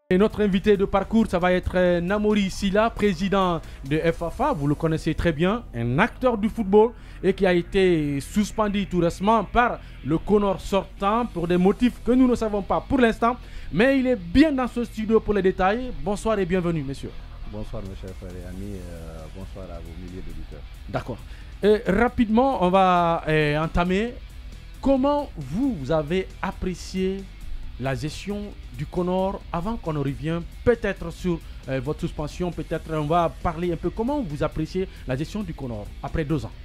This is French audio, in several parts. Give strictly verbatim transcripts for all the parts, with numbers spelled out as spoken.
Et notre invité de parcours, ça va être Namori Sila, président de F A F A. Vous le connaissez très bien, un acteur du football et qui a été suspendu tout récemment par le Conor sortant pour des motifs que nous ne savons pas pour l'instant. Mais il est bien dans ce studio pour les détails. Bonsoir et bienvenue, messieurs. Bonsoir, mes chers frères et amis. Euh, bonsoir à vos milliers d'auditeurs. D'accord. Et rapidement, on va euh, entamer. Comment vous, vous avez apprécié la gestion du Conor avant qu'on ne revienne peut-être sur euh, votre suspension? Peut-être on va parler un peu comment vous appréciez la gestion du Conor après deux ans.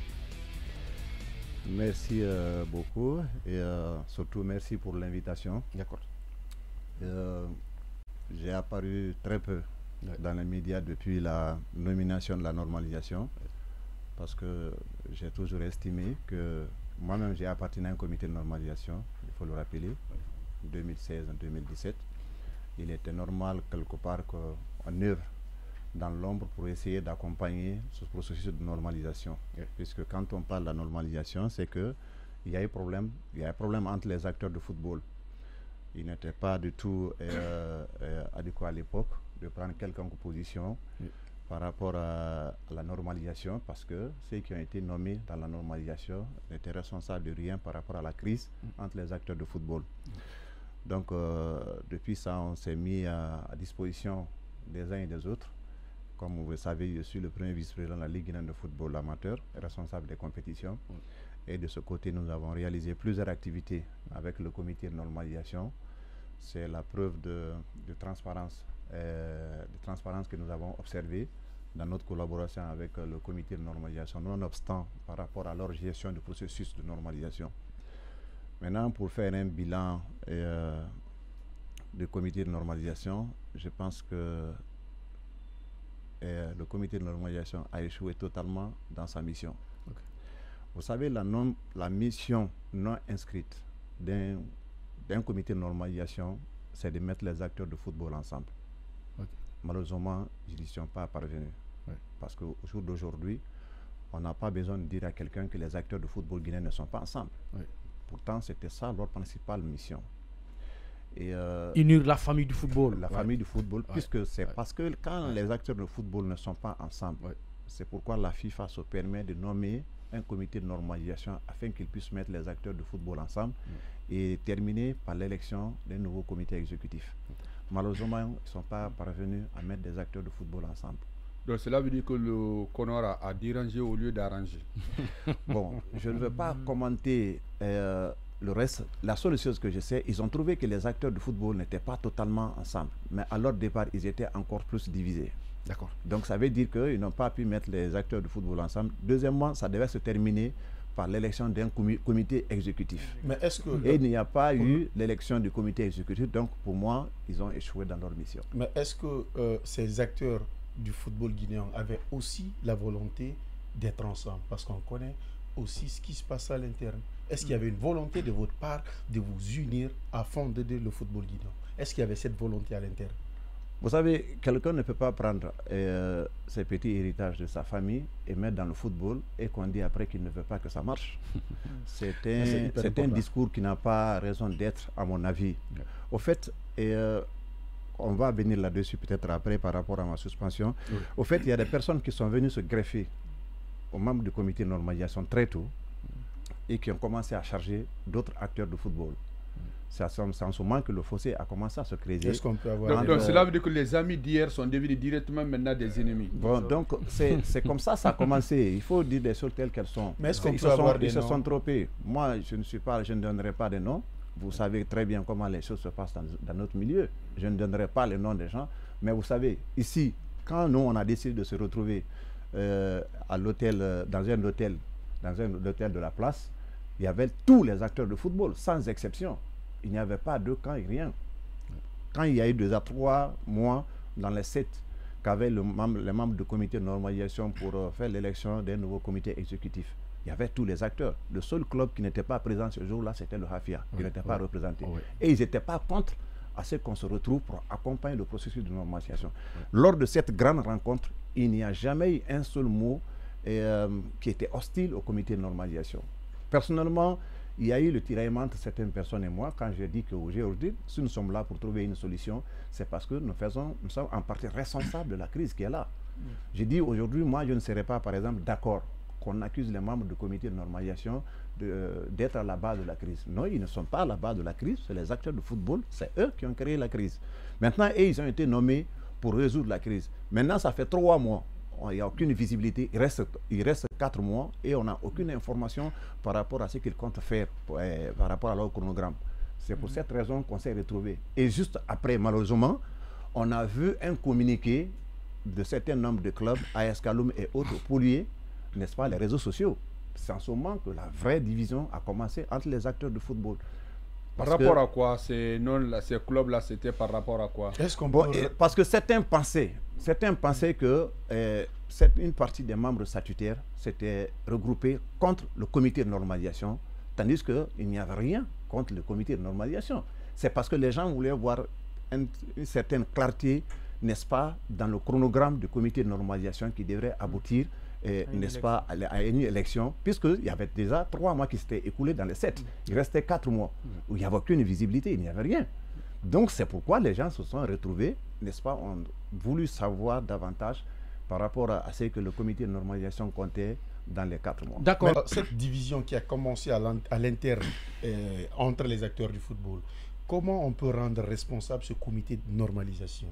Merci euh, beaucoup et euh, surtout merci pour l'invitation. D'accord. Euh, J'ai apparu très peu ouais. dans les médias depuis la nomination de la normalisation ouais. parce que j'ai toujours estimé que moi-même j'ai appartenu à un comité de normalisation, il faut le rappeler. Ouais. deux mille seize deux mille dix-sept, il était normal quelque part qu'on œuvre dans l'ombre pour essayer d'accompagner ce processus de normalisation. Yeah. Puisque quand on parle de la normalisation, c'est qu'il y a un problème, il y a un problème entre les acteurs de football. Il n'était pas du tout euh, euh, adéquat à l'époque de prendre quelconque position yeah. par rapport à, à la normalisation, parce que ceux qui ont été nommés dans la normalisation n'étaient responsables de rien par rapport à la crise mm. entre les acteurs de football. Mm. Donc, euh, depuis ça, on s'est mis à, à disposition des uns et des autres. Comme vous le savez, je suis le premier vice-président de la Ligue guinéenne de football amateur, responsable des compétitions. Oui. Et de ce côté, nous avons réalisé plusieurs activités avec le comité de normalisation. C'est la preuve de, de, transparence, euh, de transparence que nous avons observée dans notre collaboration avec euh, le comité de normalisation, nonobstant par rapport à leur gestion du processus de normalisation. Maintenant, pour faire un bilan euh, du comité de normalisation, je pense que euh, le comité de normalisation a échoué totalement dans sa mission. Okay. Vous savez, la, non, la mission non inscrite d'un d'un comité de normalisation, c'est de mettre les acteurs de football ensemble. Okay. Malheureusement, ils n'y sont pas parvenus. Ouais. Parce qu'au jour d'aujourd'hui, on n'a pas besoin de dire à quelqu'un que les acteurs de football guinéens ne sont pas ensemble. Ouais. Pourtant, c'était ça leur principale mission. Et euh, unir la famille du football. La ouais. famille du football, ouais. puisque c'est ouais. parce que quand ouais. les acteurs de football ne sont pas ensemble, ouais. c'est pourquoi la FIFA se permet de nommer un comité de normalisation afin qu'ils puissent mettre les acteurs de football ensemble ouais. et terminer par l'élection d'un nouveau comité exécutif. Ouais. Malheureusement, ils ne sont pas parvenus à mettre des acteurs de football ensemble. Donc cela veut dire que le Conor a, a dérangé au lieu d'arranger. Bon, je ne veux pas commenter euh, le reste. La seule chose que je sais, ils ont trouvé que les acteurs de football n'étaient pas totalement ensemble. Mais à leur départ, ils étaient encore plus divisés. D'accord. Donc ça veut dire qu'ils n'ont pas pu mettre les acteurs de football ensemble. Deuxièmement, ça devait se terminer par l'élection d'un comité exécutif. Mais est-ce que... Et il n'y a pas pour... eu l'élection du comité exécutif. Donc pour moi, ils ont échoué dans leur mission. Mais est-ce que euh, ces acteurs du football guinéen avaient aussi la volonté d'être ensemble? Parce qu'on connaît aussi ce qui se passe à l'interne. Est-ce qu'il y avait une volonté de votre part de vous unir afin d'aider le football guinéen? Est-ce qu'il y avait cette volonté à l'interne? Vous savez, quelqu'un ne peut pas prendre euh, ses petits héritages de sa famille et mettre dans le football et qu'on dit après qu'il ne veut pas que ça marche. C'est un, c'est un discours qui n'a pas raison d'être, à mon avis. Yeah. Au fait, et, euh, on va venir là-dessus peut-être après par rapport à ma suspension. Oui. Au fait, il y a des personnes qui sont venues se greffer aux membres du comité de normalisation très tôt et qui ont commencé à charger d'autres acteurs de football. C'est en ce moment que le fossé a commencé à se créer. Est-ce qu'on peut avoir donc, donc cela veut dire que les amis d'hier sont devenus directement maintenant des ennemis. Bon, donc c'est comme ça ça a commencé. Il faut dire des choses telles qu'elles sont. Mais est-ce qu'on peut se avoir sont, des ils noms? se sont trompés. Moi, je ne suis pas, je ne donnerai pas de noms. Vous savez très bien comment les choses se passent dans, dans notre milieu. Je ne donnerai pas les noms des gens. Mais vous savez, ici, quand nous, on a décidé de se retrouver euh, à l'hôtel, euh, dans un hôtel, dans un hôtel de la place, il y avait tous les acteurs de football, sans exception. Il n'y avait pas deux camps et rien. Quand il y a eu deux à trois mois dans les sept qu'avaient le membre, les membres du comité de normalisation pour euh, faire l'élection d'un nouveau comité exécutif, il y avait tous les acteurs. Le seul club qui n'était pas présent ce jour-là, c'était le Hafia, qui oui, n'était oui. pas représenté. Oui. Et ils n'étaient pas contre à ce qu'on se retrouve pour accompagner le processus de normalisation. Oui. Lors de cette grande rencontre, il n'y a jamais eu un seul mot euh, qui était hostile au comité de normalisation. Personnellement, il y a eu le tiraillement entre certaines personnes et moi quand j'ai dit qu'aujourd'hui, si nous sommes là pour trouver une solution, c'est parce que nous, faisons, nous sommes en partie responsables de la crise qui est là. Mmh. J'ai dit aujourd'hui, moi, je ne serais pas, par exemple, d'accord qu'on accuse les membres du comité de normalisation d'être à la base de la crise. Non, ils ne sont pas à la base de la crise, c'est les acteurs du football, c'est eux qui ont créé la crise. Maintenant, et ils ont été nommés pour résoudre la crise. Maintenant, ça fait trois mois. Il n'y a aucune visibilité, il reste, il reste quatre mois et on n'a aucune information par rapport à ce qu'ils comptent faire euh, par rapport à leur chronogramme. C'est pour mmh. cette raison qu'on s'est retrouvés. Et juste après, malheureusement, on a vu un communiqué de certains nombres de clubs, A S Kaloum et autres, pollués, n'est-ce pas, les réseaux sociaux. C'est en ce moment que la vraie division a commencé entre les acteurs de football. Par rapport à quoi? Ces, ces clubs-là, c'était par rapport à quoi? Est-ce qu'on bon, peut... Parce que certains pensaient, certains pensaient que euh, cette, une partie des membres statutaires s'étaient regroupés contre le comité de normalisation, tandis qu'il n'y avait rien contre le comité de normalisation. C'est parce que les gens voulaient voir une, une certaine clarté, n'est-ce pas, dans le chronogramme du comité de normalisation qui devrait aboutir, n'est-ce pas, à une élection, puisqu'il y avait déjà trois mois qui s'étaient écoulés dans les sept. Il restait quatre mois où il n'y avait aucune visibilité, il n'y avait rien. Donc c'est pourquoi les gens se sont retrouvés, n'est-ce pas, ont voulu savoir davantage par rapport à, à ce que le comité de normalisation comptait dans les quatre mois. D'accord. Cette division qui a commencé à l'interne euh, entre les acteurs du football, comment on peut rendre responsable ce comité de normalisation?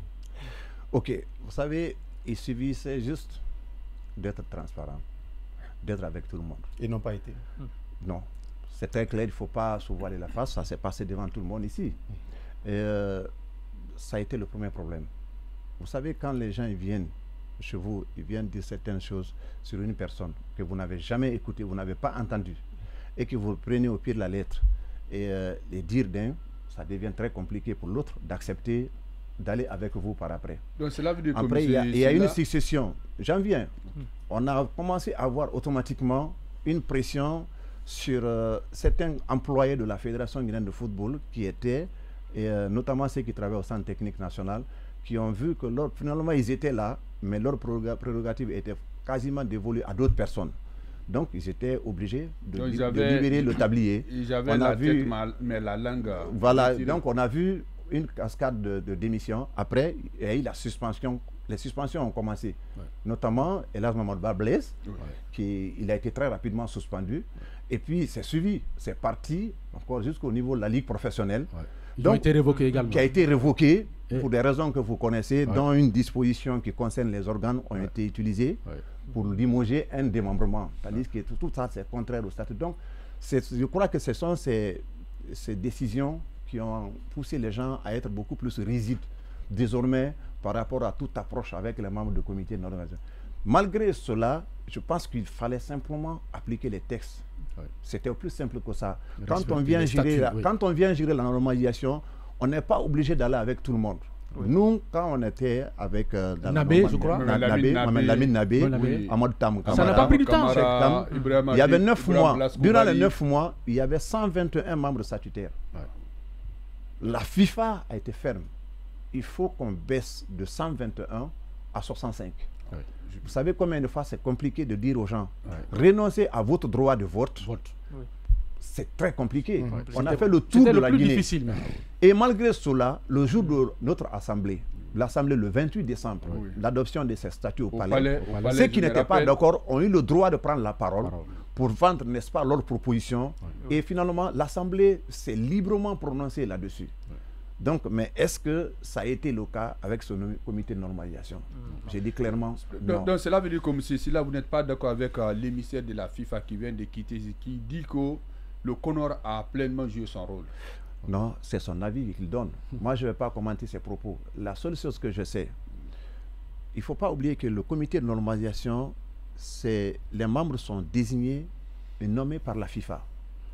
Ok, vous savez, il suffisait juste d'être transparent, d'être avec tout le monde. Et n'ont pas été. Non, c'est très clair, il ne faut pas se voiler la face, ça s'est passé devant tout le monde ici. Et euh, ça a été le premier problème. Vous savez, quand les gens ils viennent chez vous, ils viennent dire certaines choses sur une personne que vous n'avez jamais écoutée, vous n'avez pas entendue, et que vous le prenez au pied de la lettre, et euh, les dire d'un, ça devient très compliqué pour l'autre d'accepter d'aller avec vous par après. Donc cela veut dire après, il y a, il y a une succession. J'en viens. On a commencé à avoir automatiquement une pression sur euh, certains employés de la Fédération guinéenne de football qui étaient, et, euh, notamment ceux qui travaillent au Centre technique national, qui ont vu que leur, finalement ils étaient là, mais leur prérogative était quasiment dévolue à d'autres personnes. Donc ils étaient obligés de, donc, li avaient, de libérer le tablier. Ils avaient la vu, tête mal, mais la langue... Voilà, donc on a vu une cascade de, de démissions. Après, il y a eu la suspension. Les suspensions ont commencé. Ouais. Notamment, Elas Mamadou Blaise, ouais. qui il a été très rapidement suspendu. Ouais. Et puis, c'est suivi. C'est parti encore jusqu'au niveau de la Ligue professionnelle. Ouais. Ils Donc, ont été révoqués également. Qui a été révoqué Et... pour des raisons que vous connaissez, ouais. dont une disposition qui concerne les organes ont ouais. été utilisées ouais. pour limoger un démembrement. C'est-à-dire ouais. que tout ça, c'est contraire au statut. Donc, je crois que ce sont ces, ces décisions qui ont poussé les gens à être beaucoup plus rigides désormais par rapport à toute approche avec les membres du comité de normalisation. Malgré cela, je pense qu'il fallait simplement appliquer les textes. Oui. C'était plus simple que ça. Quand on, vient gérer statuts, la, oui. quand on vient gérer la normalisation, on n'est pas obligé d'aller avec tout le monde. Oui. Nous, quand on était avec euh, Nabé, je crois, Nabé, Lamine Nabé, Amadou Tam, ça n'a pas pris le temps. Il y avait neuf mois. Durant les neuf mois, il y avait cent vingt et un membres statutaires. Oui. La FIFA a été ferme. Il faut qu'on baisse de cent vingt et un à soixante-cinq. Oui. Vous savez combien de fois c'est compliqué de dire aux gens, oui. renoncez à votre droit de vote. vote. Oui. C'est très compliqué. Oui. On a fait le tour de le la plus Guinée. Difficile, même. Et malgré cela, le jour de notre assemblée, l'assemblée le vingt-huit décembre, oui. l'adoption de ces statuts au, au palais, palais, au palais ceux qui n'étaient pas d'accord ont eu le droit de prendre la parole. parole. pour vendre, n'est-ce pas, leurs propositions. Oui. Et finalement, l'Assemblée s'est librement prononcée là-dessus. Oui. Donc, mais est-ce que ça a été le cas avec ce comité de normalisation? mmh. J'ai dit clairement non. Donc, donc cela veut dire comme si, si là, vous n'êtes pas d'accord avec euh, l'émissaire de la FIFA qui vient de quitter, qui dit que le Conor a pleinement joué son rôle. Non, c'est son avis qu'il donne. Mmh. Moi, je ne vais pas commenter ses propos. La seule chose que je sais, il ne faut pas oublier que le comité de normalisation, c'est, les membres sont désignés et nommés par la FIFA.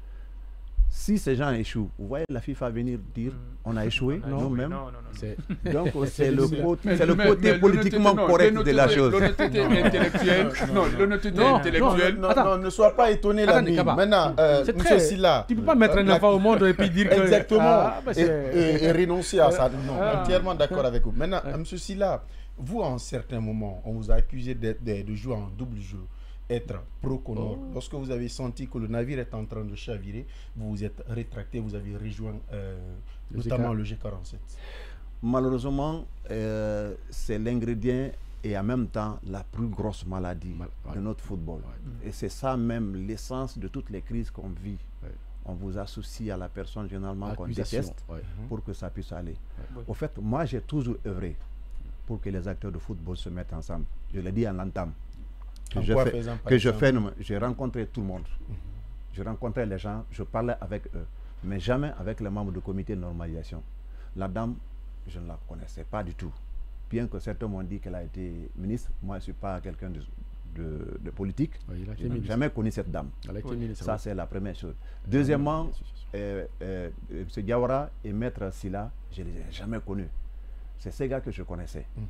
Si ces gens échouent, vous voyez la FIFA venir dire on a échoué nous-mêmes. Donc c'est le, le côté mais, politiquement non, correct de la chose. L'honnêteté intellectuelle. Non, l'honnêteté intellectuelle. Non, non, ne sois pas étonné l'ami. Maintenant, euh, très, Silla, tu ne peux pas mettre un enfant au monde et puis dire que... Exactement. Ah, bah et, et, et renoncer à ça. Non, ah. entièrement d'accord avec vous. Maintenant, ah. M. Silla, vous, à un certain moment, on vous a accusé de, de, de jouer en double jeu. être pro-Conor. Oh. Lorsque vous avez senti que le navire est en train de chavirer, vous vous êtes rétracté, vous avez rejoint euh, Le notamment G K. le G quarante-sept. Malheureusement, euh, c'est l'ingrédient et en même temps la plus grosse maladie Mal- ouais. de notre football. Ouais. Et c'est ça même l'essence de toutes les crises qu'on vit. Ouais. On vous associe à la personne généralement qu'on Accusation, déteste ouais. pour que ça puisse aller. Ouais. Au fait, moi j'ai toujours œuvré pour que les acteurs de football se mettent ensemble. Je l'ai dit en l'entame. Que En je quoi fais, faisant, par que je exemple? fais, non, j'ai rencontré tout le monde. Je rencontrais les gens, je parlais avec eux, mais jamais avec les membres du comité de normalisation. La dame, je ne la connaissais pas du tout. Bien que certains m'ont dit qu'elle a été ministre, moi je ne suis pas quelqu'un de, de, de politique. Ouais, il a été Je n'ai ministre. jamais connu cette dame. Elle a été Oui. ministre, Ça, oui. c'est la première chose. Deuxièmement, Ouais. euh, euh, euh, M. Diawara et Maître Silla, je ne les ai jamais connus. C'est ces gars que je connaissais. Mhm.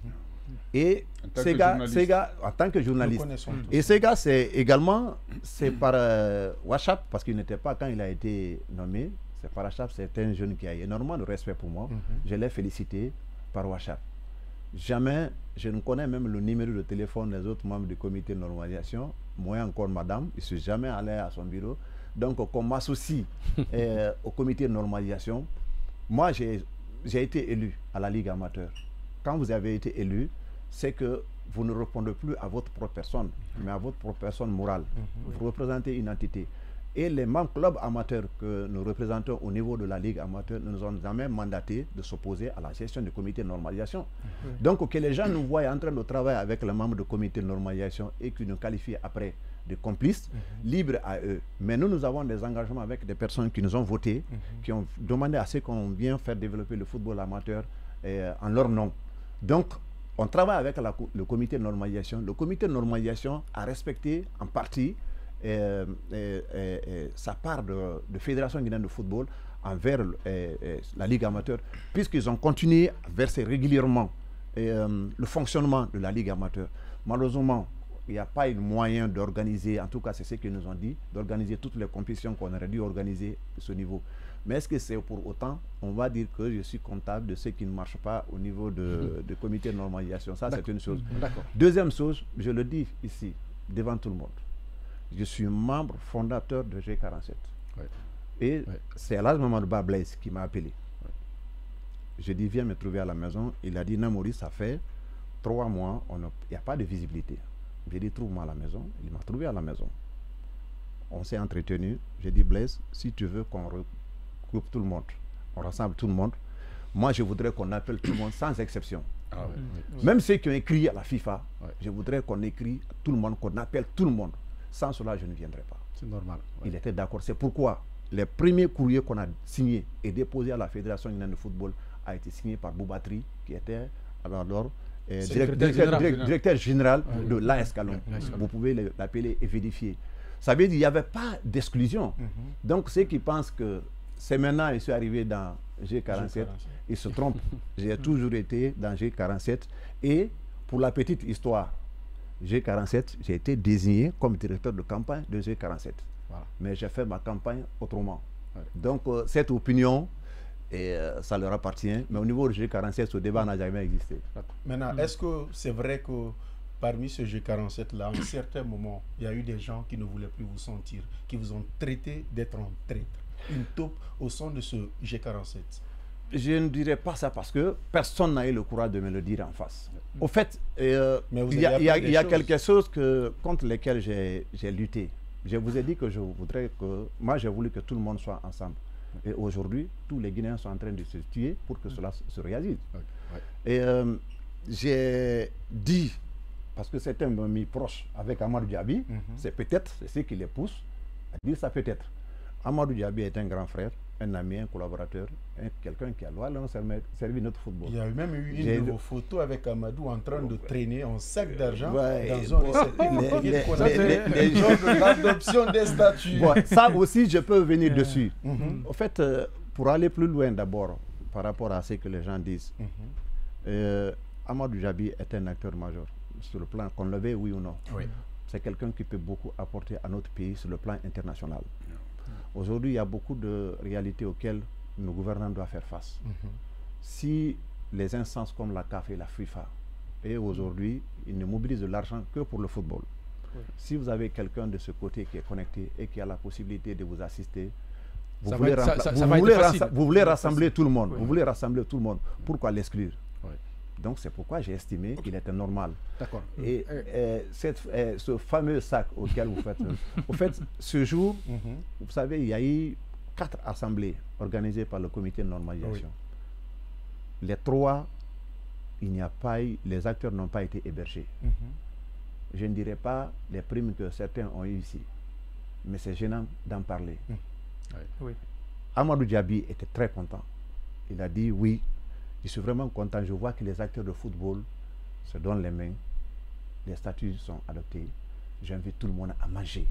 Et En tant ces que gars, journaliste. ces gars, en tant que Nous journaliste, connaissons tous. et ces gars, c'est également, c'est par euh, WhatsApp, parce qu'il n'était pas quand il a été nommé, c'est par WhatsApp, c'est un jeune qui a énormément de respect pour moi. Mhm. Je l'ai félicité par WhatsApp. Jamais, je ne connais même le numéro de téléphone des autres membres du comité de normalisation, moi encore madame, je ne suis jamais allé à son bureau. Donc, qu'on m'associe euh, au comité de normalisation, moi, j'ai j'ai été élu à la Ligue amateur. Quand vous avez été élu, c'est que vous ne répondez plus à votre propre personne, mais à votre propre personne morale. Vous représentez une entité. Et les membres clubs amateurs que nous représentons au niveau de la Ligue amateur ne nous ont jamais mandaté de s'opposer à la gestion du comité de normalisation. Donc que les gens nous voient en train de travailler avec les membres du comité de normalisation et qu'ils nous qualifient après de complices, libres à eux. Mais nous, nous avons des engagements avec des personnes qui nous ont voté, qui ont demandé à ce qu'on vienne faire développer le football amateur euh, en leur nom. Donc, on travaille avec la, le comité de normalisation. Le comité de normalisation a respecté en partie euh, euh, euh, euh, sa part de, de Fédération guinéenne de football envers euh, euh, la Ligue amateur, puisqu'ils ont continué à verser régulièrement euh, le fonctionnement de la Ligue amateur. Malheureusement, il n'y a pas eu de moyen d'organiser, en tout cas c'est ce qu'ils nous ont dit, d'organiser toutes les compétitions qu'on aurait dû organiser à ce niveau. Mais est-ce que c'est pour autant, on va dire que je suis comptable de ce qui ne marche pas au niveau de, de comité de normalisation. Ça, c'est une chose. D'accord. Deuxième chose, je le dis ici, devant tout le monde. Je suis membre fondateur de G quarante-sept. Ouais. Et Ouais. c'est à l'âge moment de Bablaise qui m'a appelé. Je dis, viens me trouver à la maison. Il a dit, Namori, ça fait trois mois, il n'y a pas de visibilité. J'ai dit, trouve-moi à la maison. Il m'a trouvé à la maison. On s'est entretenu. J'ai dit, Blaise, si tu veux qu'on regroupe tout le monde, on rassemble tout le monde, moi je voudrais qu'on appelle tout le monde sans exception. Ah ouais. Ouais. Même ceux qui ont écrit à la FIFA, Ouais. je voudrais qu'on écrit à tout le monde, qu'on appelle tout le monde. Sans cela, je ne viendrai pas. C'est normal. Ouais. Il était d'accord. C'est pourquoi les premiers courriers qu'on a signés et déposés à la Fédération guinéenne de football a été signé par Boubatri, qui était alors euh, Secrétaire direct- directeur, général. direct- directeur général Ouais. de l'A S Calon. l'A S Calon. Vous pouvez le- l'appeler et vérifier. Ça veut dire qu'il n'y avait pas d'exclusion. Mhm. Donc ceux qui pensent que c'est maintenant je suis arrivé dans G quarante-sept, G quarante-sept. ils se trompent. J'ai toujours été dans G quarante-sept. Et pour la petite histoire, G quarante-sept, j'ai été désigné comme directeur de campagne de G quarante-sept. Voilà. Mais j'ai fait ma campagne autrement. Ouais. Donc euh, cette opinion, et, euh, ça leur appartient. Mais au niveau de G quarante-sept, ce débat n'a jamais existé. Maintenant, est-ce que c'est vrai que parmi ce G quarante-sept-là, à un certain moment, il y a eu des gens qui ne voulaient plus vous sentir, qui vous ont traité d'être un traître, une taupe au sein de ce G quarante-sept? Je ne dirais pas ça parce que personne n'a eu le courage de me le dire en face. Au fait, euh, Mais vous il y a, avez il y a- appris il y a des choses. quelque chose que, contre lesquelles j'ai j'ai lutté. Je vous ai dit que je voudrais que... Moi, j'ai voulu que tout le monde soit ensemble. Et aujourd'hui, tous les Guinéens sont en train de se tuer pour que cela se- se réalise. Ouais. Ouais. Et euh, j'ai dit, parce que certains m'ont mis proche avec Amadou Diaby, Mhm. c'est peut-être, c'est ce qui les pousse à dire ça peut-être. Amadou Diaby est un grand frère, un ami, un collaborateur, un- quelqu'un qui a loyalement servi, servi notre football. Il y a eu même eu J'ai- une de vos photos avec Amadou en train de traîner un sac d'argent Ouais, dans un bon, réceptacle. les- Vous les- qu'on les- appelle les- les genre de l'adoption des statues. Bon, ça aussi, je peux venir dessus. Mhm. En fait, euh, pour aller plus loin d'abord, par rapport à ce que les gens disent, Mhm. euh, Amadou Diaby est un acteur majeur, sur le plan, qu'on le veuille oui ou non. Oui. C'est quelqu'un qui peut beaucoup apporter à notre pays sur le plan international. Aujourd'hui, il y a beaucoup de réalités auxquelles nos gouvernants doivent faire face. Mhm. Si les instances comme la C A F et la FIFA, et aujourd'hui, ils ne mobilisent de l'argent que pour le football. Oui. Si vous avez quelqu'un de ce côté qui est connecté et qui a la possibilité de vous assister, vous Ça voulez, va être- ça- rempla- ça- vous ça va être voulez facile. rassa- vous voulez Ça va être rassembler facile. tout le monde. Oui. Vous voulez rassembler tout le monde. Pourquoi l'exclure? Oui. Donc c'est pourquoi j'ai estimé qu'il était normal. D'accord. Et Euh, euh, cette, euh, ce fameux sac auquel vous faites... euh, au fait, ce jour, Mhm. vous savez, il y a eu quatre assemblées organisées par le comité de normalisation. Les trois, il n'y a pas eu, les acteurs n'ont pas été hébergés. Mhm. Je ne dirais pas les primes que certains ont eues ici, mais c'est gênant d'en parler. Oui. Amadou Diaby était très content. Il a dit oui, je suis vraiment content. Je vois que les acteurs de football se donnent les mains. Les statuts sont adoptés. J'invite tout le monde à manger.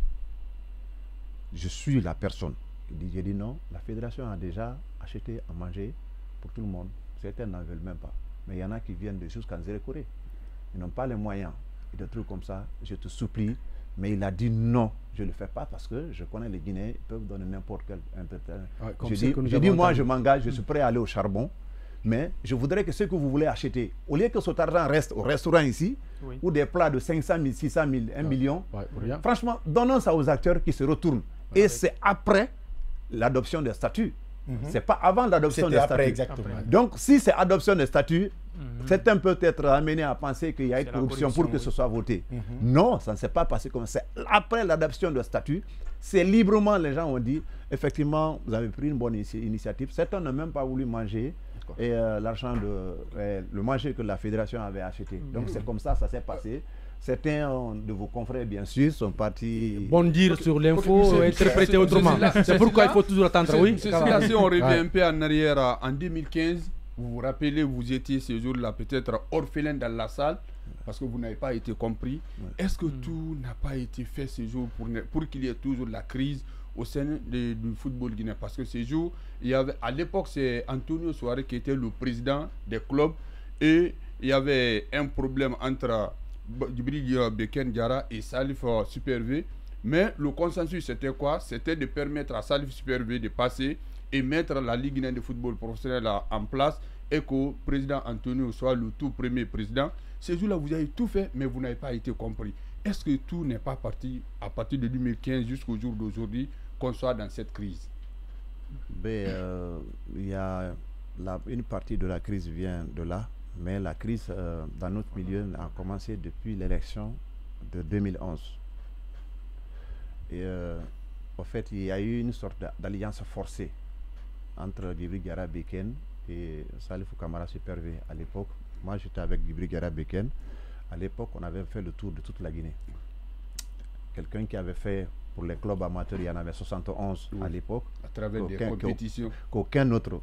Je suis la personne. Il dit, j'ai dit non, la fédération a déjà acheté à manger pour tout le monde. Certains n'en veulent même pas. Mais il y en a qui viennent de jusqu'à Nzérékoré. Ils n'ont pas les moyens. Et des trucs comme ça, je te supplie. Mais il a dit non, je ne le fais pas parce que je connais les Guinéens, ils peuvent donner n'importe quel... un peu- Ouais, comme je ce dis, que nous je avons dis, moi, entendu. je m'engage, je suis prêt à aller au charbon. Mais je voudrais que ce que vous voulez acheter, au lieu que cet argent reste au restaurant ici, Oui. ou des plats de cinq cent mille, six cent mille, un million, Ouais, pour rien. franchement, donnons ça aux acteurs qui se retournent. Et c'est après l'adoption des statuts. Mhm. C'est pas avant l'adoption C'était des après, statuts. exactement. Après. Donc, si c'est adoption des statuts, Mhm. certains peuvent être amenés à penser qu'il y a eu C'est la corruption, corruption, pour que oui. ce soit voté. Mhm. Non, ça ne s'est pas passé comme ça. C'est après l'adoption de statut, c'est librement, les gens ont dit, effectivement, vous avez pris une bonne inici- initiative. Certains n'ont même pas voulu manger et euh, l'argent de euh, le manger que la fédération avait acheté. Donc c'est comme ça, ça s'est passé. Certains euh, de vos confrères, bien sûr, sont partis. Bondir sur l'info, c'est- interpréter c'est- autrement. c'est- c'est- C'est pourquoi il c'est- faut toujours attendre. C'est- Oui, c'est ça cela, va. si on revient Ouais. un peu en arrière, euh, en deux mille quinze, vous vous rappelez, vous étiez ce jour-là peut-être orphelin dans la salle parce que vous n'avez pas été compris. Est-ce que tout n'a pas été fait ce jour pour, ne- pour qu'il y ait toujours la crise au sein de- du football guinéen? Parce que ce jour, il y avait, à l'époque, c'est Antonio Soare qui était le président des clubs et il y avait un problème entre Djibril Beken Diarra et Salif euh, Super V. Mais le consensus, c'était quoi? C'était de permettre à Salif Super V de passer et mettre la Ligue guinéenne de football professionnel là en place et que le président Antonio soit le tout premier président. Ce jour-là, vous avez tout fait, mais vous n'avez pas été compris. Est-ce que tout n'est pas parti à partir de deux mille quinze jusqu'au jour d'aujourd'hui qu'on soit dans cette crise? Ben, euh, il y a la- une partie de la crise vient de là, mais la crise euh, dans notre milieu a commencé depuis l'élection de deux mille onze. Et euh, en fait, il y a eu une sorte d'a- d'alliance forcée entre Djibril Diarra Beken et Salifou Kamara Super V à l'époque. Moi, j'étais avec Djibril Diarra Beken. À l'époque, on avait fait le tour de toute la Guinée. Quelqu'un qui avait fait pour les clubs amateurs, il y en avait soixante et onze à l'époque, À travers des Aucun- compétitions. qu'aucun autre,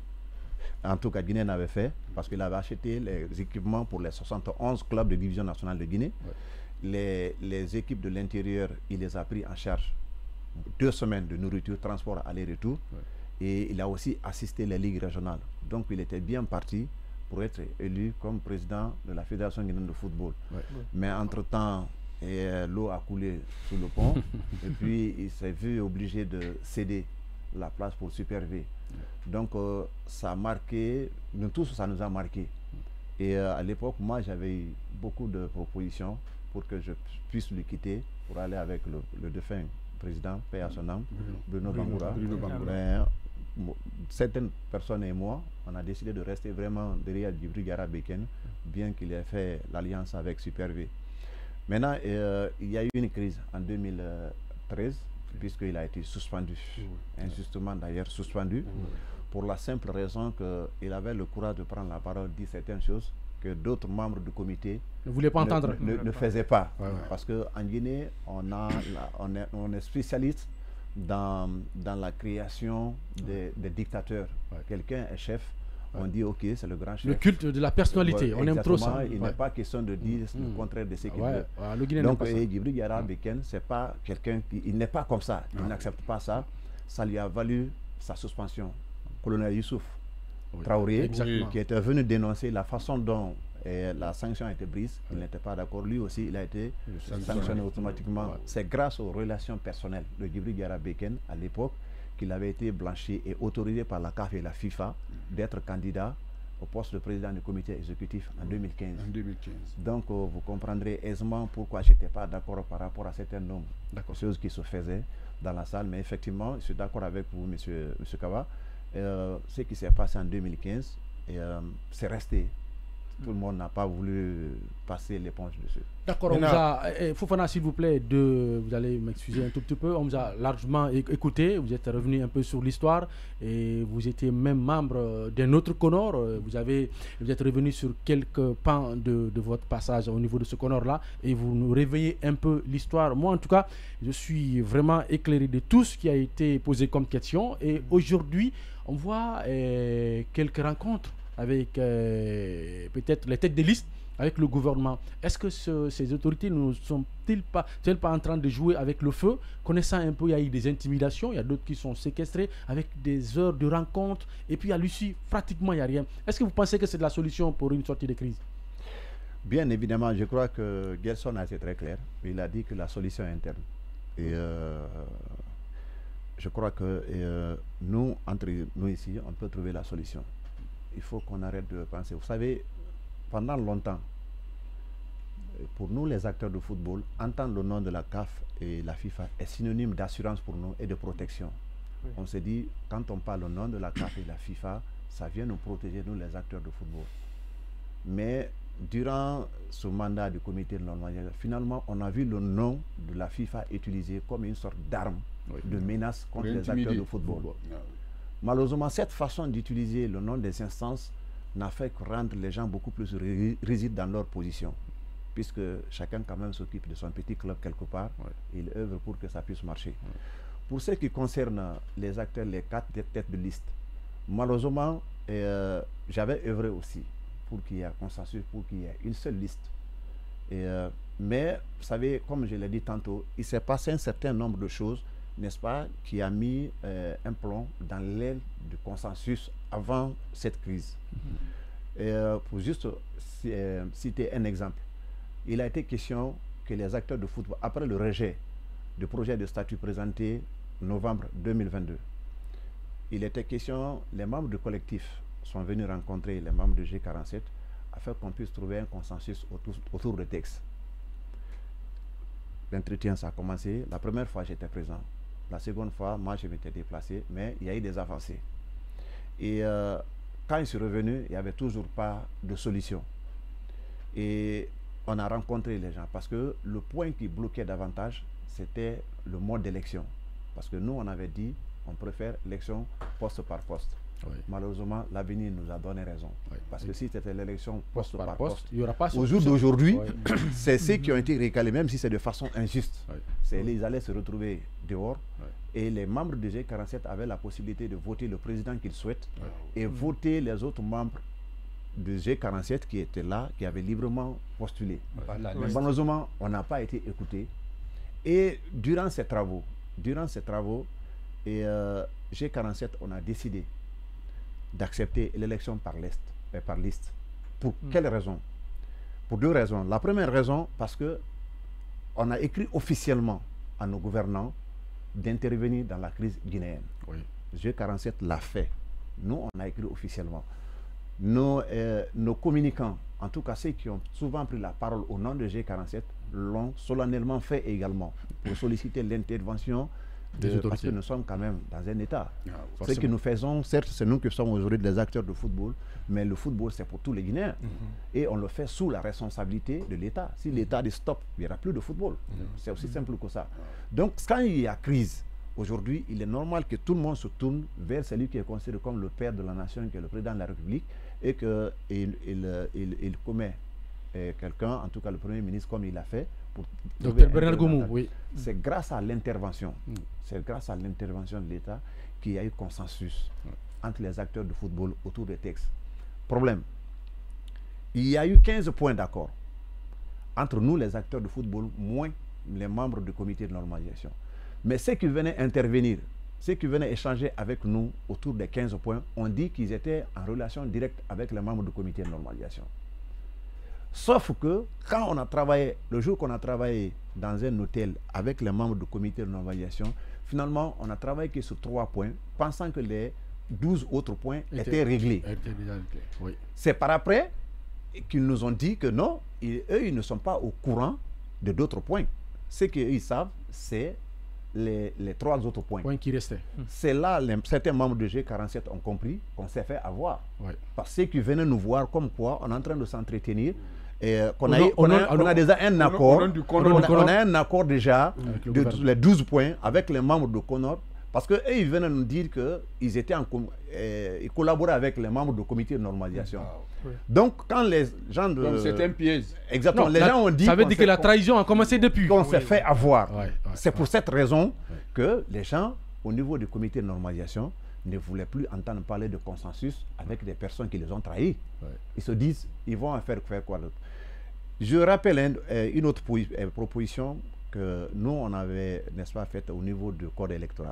en tout cas Guinée, n'avait fait, parce qu'il avait acheté les équipements pour les soixante et onze clubs de division nationale de Guinée. Ouais. Les, les équipes de l'intérieur, il les a pris en charge. Deux semaines de nourriture, transport, aller-retour. Ouais. Et il a aussi assisté les ligues régionales. Donc il était bien parti pour être élu comme président de la Fédération guinéenne de football. Ouais. Mais entre-temps, et, euh, l'eau a coulé sous le pont et puis il s'est vu obligé de céder la place pour Super V. Donc euh, ça a marqué, nous tous ça nous a marqué. Et euh, à l'époque, moi j'avais eu beaucoup de propositions pour que je puisse le quitter pour aller avec le, le défunt président, paix à son âme, Bruno, Bruno- Bangoura. Bruno Bangoura. Mais, mo- certaines personnes et moi, on a décidé de rester vraiment derrière Djibril Diarra Beken, bien qu'il ait fait l'alliance avec Super V. Maintenant, euh, il y a eu une crise en deux mille treize, puisqu'il a été suspendu, injustement d'ailleurs suspendu, pour la simple raison qu'il avait le courage de prendre la parole, dire certaines choses que d'autres membres du comité Ne voulez pas ne, entendre. ne- ne faisaient pas. Ouais, ouais. Parce qu'en Guinée, on, a la- on, est, on est spécialiste dans, dans la création des, des dictateurs. Ouais. Quelqu'un est chef, on dit ok, c'est le grand chef. Le culte de la personnalité, Ouais, on aime trop ça. exactement, Il Ouais. n'est pas question de dire le Mm. contraire de ce qu'il Ouais, veut. ouais, le Guinéen n'aime Donc, pas ça. et Djibril Diarra Beken, c'est pas quelqu'un qui, il n'est pas comme ça, il n'accepte pas ça. Ça lui a valu sa suspension. Colonel Youssouf Oui, Traoré, exactement. qui était venu dénoncer la façon dont eh, la sanction a été prise, il n'était pas d'accord. Lui aussi, il a été sanctionné automatiquement. Ouais. C'est grâce aux relations personnelles de Djibril Diarra Beken à l'époque qu'il avait été blanchi et autorisé par la C A F et la FIFA d'être candidat au poste de président du comité exécutif en deux mille quinze. En deux mille quinze. Donc euh, vous comprendrez aisément pourquoi je n'étais pas d'accord par rapport à certains nombres de choses qui se faisaient dans la salle. Mais effectivement, je suis d'accord avec vous, monsieur, monsieur Kava. Euh, ce qui s'est passé en deux mille quinze, euh, c'est resté. Tout le monde n'a pas voulu passer l'éponge dessus. D'accord, on vous a, eh, Fofana, s'il vous plaît, de, vous allez m'excuser un tout petit peu, on vous a largement écouté, vous êtes revenu un peu sur l'histoire et vous étiez même membre d'un autre Conor, vous, avez, vous êtes revenu sur quelques pans de, de votre passage au niveau de ce Conor-là et vous nous réveillez un peu l'histoire. Moi, en tout cas, je suis vraiment éclairé de tout ce qui a été posé comme question et aujourd'hui, on voit eh, quelques rencontres avec euh, peut-être les têtes de liste avec le gouvernement. Est-ce que ce, ces autorités ne sont-elles pas, sont pas en train de jouer avec le feu? Connaissant un peu, il y a eu des intimidations, il y a d'autres qui sont séquestrés avec des heures de rencontre et puis à l'issue, pratiquement il n'y a rien. Est-ce que vous pensez que c'est de la solution pour une sortie de crise? Bien évidemment, je crois que Gerson a été très clair. Il a dit que la solution est interne. Et euh, je crois que euh, nous, entre nous ici, on peut trouver la solution. Il faut qu'on arrête de penser. Vous savez, pendant longtemps, pour nous les acteurs de football, entendre le nom de la C A F et la FIFA est synonyme d'assurance pour nous et de protection. Oui. On s'est dit, quand on parle au nom de la C A F et de la FIFA, ça vient nous protéger, nous les acteurs de football. Mais durant ce mandat du comité de normalisation, finalement, on a vu le nom de la FIFA utilisé comme une sorte d'arme, oui, de menace contre les acteurs de football. football. Ah, oui. Malheureusement, cette façon d'utiliser le nom des instances n'a fait que rendre les gens beaucoup plus rigides dans leur position, puisque chacun quand même s'occupe de son petit club quelque part, ouais. Et il œuvre pour que ça puisse marcher. Ouais. Pour ce qui concerne les acteurs, les quatre têtes de liste, malheureusement, euh, j'avais œuvré aussi pour qu'il y ait un consensus, pour qu'il y ait une seule liste. Et, euh, mais, vous savez, comme je l'ai dit tantôt, il s'est passé un certain nombre de choses, n'est-ce pas, qui a mis euh, un plomb dans l'aile du consensus avant cette crise. Mm-hmm. Et, euh, pour juste euh, citer un exemple, il a été question que les acteurs de football, après le rejet du projet de statut présenté en novembre deux mille vingt-deux, il était question, les membres du collectif sont venus rencontrer les membres de G quarante-sept afin qu'on puisse trouver un consensus autour, autour de texte. L'entretien, ça a commencé. La première fois, j'étais présent. La seconde fois, moi, je m'étais déplacé, mais il y a eu des avancées. Et euh, quand je suis revenu, il n'y avait toujours pas de solution. Et on a rencontré les gens parce que le point qui bloquait davantage, c'était le mode d'élection. Parce que nous, on avait dit, on préfère l'élection poste par poste. Oui. Malheureusement, l'avenir nous a donné raison. Oui. Parce que si c'était l'élection poste, poste par poste, poste il y aura pas au jour d'aujourd'hui, oui. C'est ceux qui ont été récalés, même si c'est de façon injuste. Oui. C'est oui. Ils allaient se retrouver dehors. Oui. Et les membres de G quarante-sept avaient la possibilité de voter le président qu'ils souhaitent, oui. Et oui. voter les autres membres de G quarante-sept qui étaient là, qui avaient librement postulé. Oui. Mais malheureusement, on n'a pas été écoutés. Et durant ces travaux, durant ces travaux, et euh, G quarante-sept, on a décidé d'accepter l'élection par liste. Euh, par liste. Pour mmh. quelle raison? Pour deux raisons. La première raison, parce que on a écrit officiellement à nos gouvernants d'intervenir dans la crise guinéenne. Oui. G quarante-sept l'a fait. Nous, on a écrit officiellement. Nos, euh, nos communicants, en tout cas ceux qui ont souvent pris la parole au nom de G quarante-sept, l'ont solennellement fait également pour solliciter l'intervention de, parce que nous sommes quand même dans un état. Ah, ce que nous faisons, certes, c'est nous qui sommes aujourd'hui des acteurs de football, mais le football, c'est pour tous les Guinéens. Mm-hmm. Et on le fait sous la responsabilité de l'État. Si mm-hmm. l'État dit stop, il n'y aura plus de football. Mm-hmm. C'est aussi mm-hmm. simple que ça. Donc, quand il y a crise, aujourd'hui, il est normal que tout le monde se tourne vers celui qui est considéré comme le père de la nation, qui est le président de la République, et qu'il il, il, il, il commet eh, quelqu'un, en tout cas le Premier ministre, comme il l'a fait, Docteur Bernard Goumou, oui. C'est grâce à l'intervention, mm. c'est grâce à l'intervention de l'État qu'il y a eu consensus mm. entre les acteurs de football autour des textes. Problème, il y a eu quinze points d'accord entre nous, les acteurs de football, moins les membres du comité de normalisation. Mais ceux qui venaient intervenir, ceux qui venaient échanger avec nous autour des quinze points, ont dit qu'ils étaient en relation directe avec les membres du comité de normalisation. Sauf que quand on a travaillé, le jour qu'on a travaillé dans un hôtel avec les membres du comité de normalisation, finalement, on a travaillé que sur trois points, pensant que les douze autres points Était- étaient réglés. était déjà réglé, oui. C'est par après qu'ils nous ont dit que non, ils- eux, ils ne sont pas au courant de d'autres points. Ce qu'ils savent, c'est les, les trois autres points. Point qui restait. C'est là que certains membres de G quarante-sept ont compris qu'on s'est fait avoir. Oui. Parce qu'ils venaient nous voir comme quoi on est en train de s'entretenir et euh, qu'on Au a, nom- eu- qu'on au a- nom- qu'on a au nom- déjà un au nom- accord. au nom du On Conor. a, on a un accord déjà Avec le de gouvernement. les douze points avec les membres de Conor. Parce qu'eux, ils venaient nous dire qu'ils étaient en com- euh, ils collaboraient avec les membres du comité de normalisation. Ah, Donc, quand les gens de. Donc c'est un piège. Exactement, Non, les la- gens ont dit. ça veut qu'on dire que s'est- la trahison a commencé depuis. qu'on s'est fait avoir. Ouais, ouais, C'est ouais. pour cette raison que les gens, au niveau du comité de normalisation, ne voulaient plus entendre parler de consensus avec des personnes qui les ont trahis. Ouais. Ils se disent, ils vont en faire, faire quoi d'autre. Je rappelle un- euh, une autre po- euh, proposition que nous, on avait, n'est-ce pas, faite au niveau du code électoral.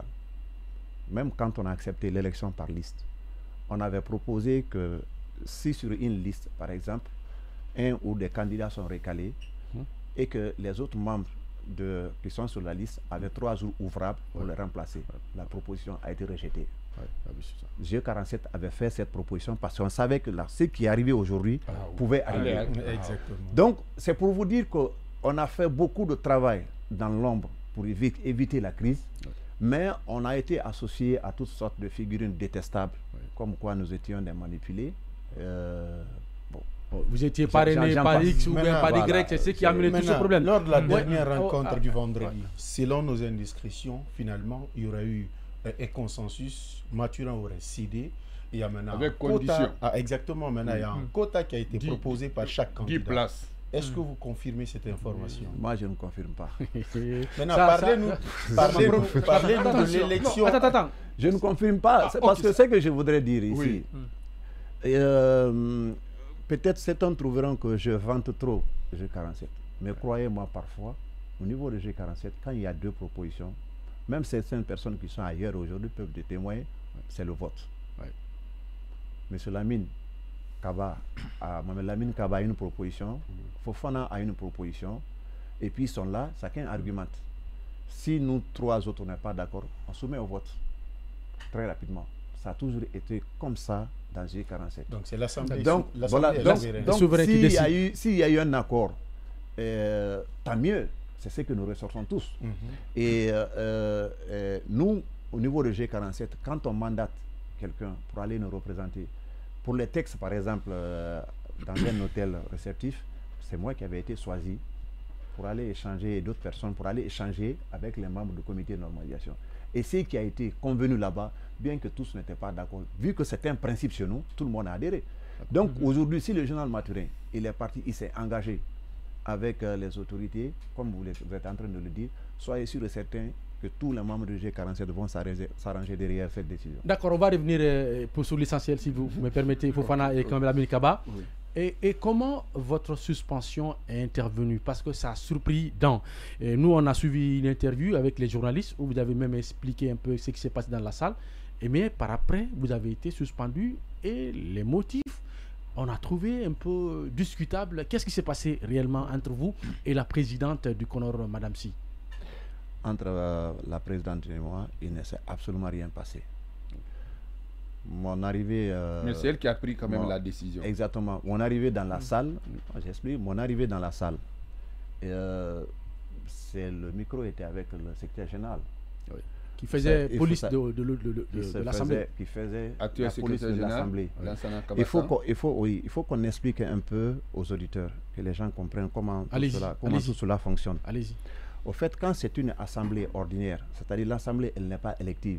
Même quand on a accepté l'élection par liste, on avait proposé que si sur une liste, par exemple, un ou des candidats sont recalés Mhm. et que les autres membres de, qui sont sur la liste avaient trois jours ouvrables pour Ouais. les remplacer, la proposition a été rejetée. Ouais, ah oui, c'est ça. G quarante-sept avait fait cette proposition parce qu'on savait que là, ce qui est arrivé aujourd'hui Ah, pouvait Allez, arriver. allez. Exactement. Donc, c'est pour vous dire qu'on a fait beaucoup de travail dans l'ombre pour évi- éviter la crise, Ouais. mais on a été associé à toutes sortes de figurines détestables, Ouais. comme quoi nous étions des manipulés. Euh, bon. Bon, vous étiez J'en- parrainé j'en par passe. X ou bien Maintenant, par voilà, Y, c'est ce qui a c'est- amené tout ce Maintenant, problème. lors de la Ouais. dernière Oh, rencontre ah, du ah, vendredi, ouais. selon nos indiscrétions, finalement, il y aurait eu euh, un consensus. Mathurin aurait cédé. Il y a maintenant Avec un quota- condition. Ah, exactement. Maintenant, il y a un quota qui a été Dix- proposé par chaque dix candidat. places. Est-ce que vous confirmez cette information? Moi, je ne confirme pas. Maintenant, Ça- parlez-nous ça- parlez-nous- ça- parlez-nous de Attention. l'élection. Non, Attends, attends. Je ne confirme pas. C'est ok, parce que ça- ce que je voudrais dire ici, Oui. euh, peut-être certains trouveront que je vante trop G quarante-sept. Mais croyez-moi, parfois, au niveau de G quarante-sept, quand il y a deux propositions, même certaines personnes qui sont ailleurs aujourd'hui peuvent te témoigner, c'est le vote. Ouais. Monsieur Lamine Kaba a, Mohamed Lamine Kaba a une proposition, Fofana a une proposition, et puis ils sont là, chacun argumente. Si nous trois autres n'est pas d'accord, on soumet au vote très rapidement. Ça a toujours été comme ça dans G quarante-sept. Donc, c'est l'Assemblée. Donc, l'Assemblée voilà, est donc, souveraine. donc souverain qui s'il y, a décide. eu- s'il y a eu un accord, euh, tant mieux, c'est ce que nous ressortons tous. Mhm. Et euh, euh, euh, nous, au niveau de G quarante-sept, quand on mandate quelqu'un pour aller nous représenter, pour les textes par exemple, euh, dans un hôtel réceptif, c'est moi qui avais été choisi pour aller échanger, et d'autres personnes, pour aller échanger avec les membres du comité de normalisation. Et ce qui a été convenu là-bas, bien que tous n'étaient pas d'accord, vu que c'était un principe chez nous, tout le monde a adhéré. Donc aujourd'hui, si le général Mathurin, il est parti, il s'est engagé avec euh, les autorités, comme vous, les- vous êtes en train de le dire, soyez sûr et certain que tous les membres du G quarante-sept vont s'arranger s'arranger derrière cette décision. D'accord, on va revenir euh, pour sur l'essentiel, si vous me permettez, Fofana et Kamel Lamine Kaba. Oui. Et, et comment votre suspension est intervenue? Parce que ça a surpris dans. Et nous, on a suivi une interview avec les journalistes où vous avez même expliqué un peu ce qui s'est passé dans la salle. Et mais par après, vous avez été suspendu et les motifs, on a trouvé un peu discutable. Qu'est-ce qui s'est passé réellement entre vous et la présidente du Conor, Madame Si? Entre euh, la présidente et moi, il ne s'est absolument rien passé. Mon arrivée... euh, Mais c'est elle qui a pris quand même moi, la décision. Exactement. Mon arrivée dans la salle, j'explique, mon arrivée dans la salle, euh, c'est le micro était avec le secrétaire général. Qui faisait Ça, il faut police ça- de, de, de- de- qui de se l'Assemblée. faisait- qui faisait Actuel la police secrétaire de général, l'Assemblée. Lansana Il faut Kabassa. qu'on il faut, oui, il faut qu'on explique un peu aux auditeurs, que les gens comprennent comment, tout Allez-y, cela, comment allez-y. tout cela fonctionne. Allez-y. Au fait, quand c'est une assemblée ordinaire, c'est-à-dire l'assemblée, elle n'est pas élective,